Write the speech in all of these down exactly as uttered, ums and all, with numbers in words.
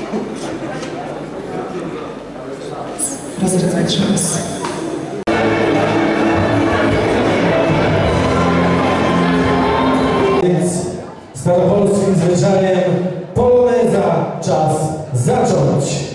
Rozradzać czas. Więc staropolskim zwyczajem poloneza, czas zacząć.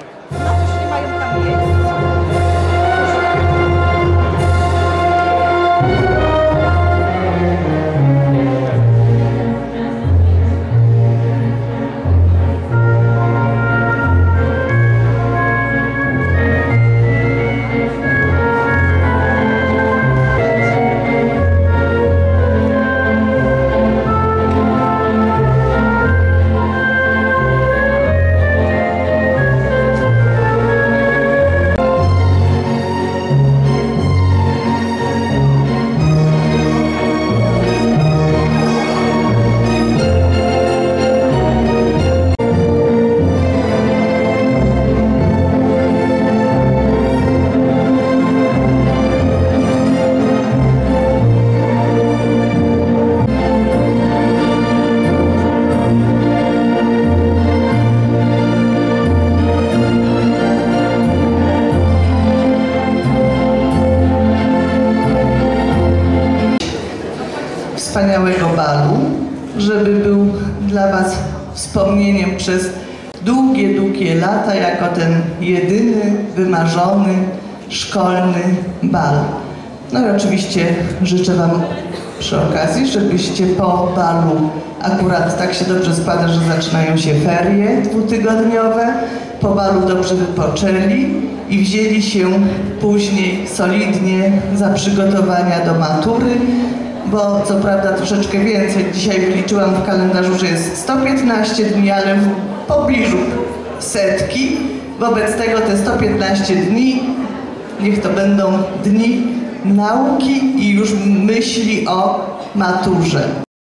Wspaniałego balu, żeby był dla Was wspomnieniem przez długie, długie lata, jako ten jedyny, wymarzony, szkolny bal. No i oczywiście życzę Wam przy okazji, żebyście po balu, akurat tak się dobrze składa, że zaczynają się ferie dwutygodniowe, po balu dobrze wypoczęli i wzięli się później solidnie za przygotowania do matury, bo co prawda troszeczkę więcej, dzisiaj wyliczyłam w kalendarzu, że jest sto piętnaście dni, ale w pobliżu setki. Wobec tego te sto piętnaście dni, niech to będą dni nauki i już myśli o maturze.